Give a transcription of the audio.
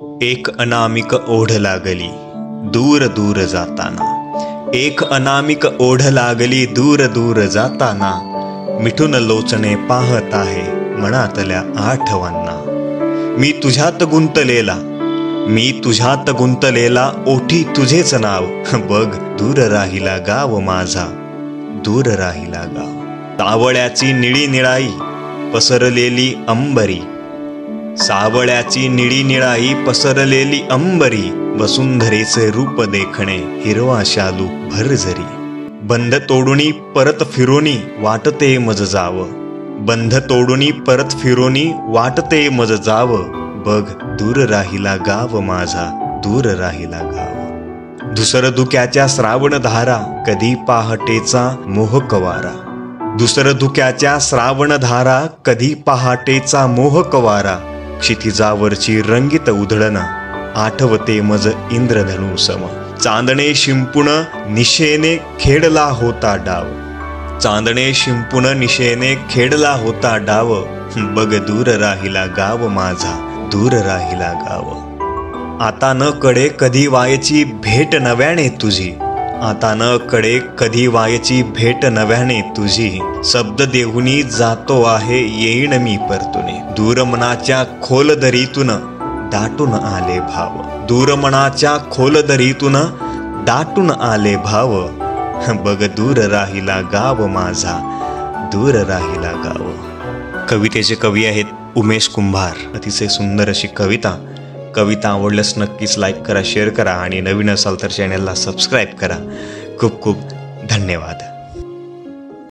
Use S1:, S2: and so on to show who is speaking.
S1: एक अनामिक ओढ लागली दूर दूर जाताना, एक अनामिक ओढ लागली दूर दूर जाताना, मिठून लोचने पाहत आहे मनातल्या आठवांना। मी तुझ्यात गुंतलेला ओठी तुझेच नाव, बघ दूर राहिला गाव माझा, दूर राहिला गाव। सावळ्याची निळी निळाई पसरलेली अंबरी, सावळ्याची निळी निळाई पसरलेली अंबरी, वसुंधरेचे रूप देखणे हिरवा शालू भरजरी। बंध तोडुनी परत फिरोनी वाटते मज जाव, बंध तोडुनी परत फिरोनी वाटते मज जाव, बघ दूर राहिला गाव माझा, दूर राहिला गाव। धुसर धुक्याच्या श्रावण धारा कधी पहाटेचा मोहक वारा, धुसर धुक्याच्या श्रावण धारा कधी पहाटेचा मोहक वारा, क्षितिजावरची रंगीत उधळण आठवते मज इंद्रधनु सम। चांदणे शिंपून निशेने खेळला होता डाव, चांदणे शिंपून निशेने खेळला होता डाव, बघ दूर राहिला गाव माझा, दूर राहिला गाव। आता न कडे कधी वायची भेट नव्याने तुझी, आता न कडे कधी वायची भेट नव्याने तुझी, शब्द देहुनी जातो आहे येईन मी परतुने। दूर मनाच्या खोल दरीतून दाटून आले भाव, दूर मनाच्या खोल दरीतून दाटून आले भाव, बघ दूर राहिला गाव माझा, दूर राहिला गाव। कवितेचे कवी आहेत उमेश कुंभार। अतिशय सुंदर अशी कविता। कविता आवडल्यास नक्कीच लाईक करा, शेअर करा आणि नवीन असाल तर चॅनलला सबस्क्राईब करा। खूप खूप धन्यवाद।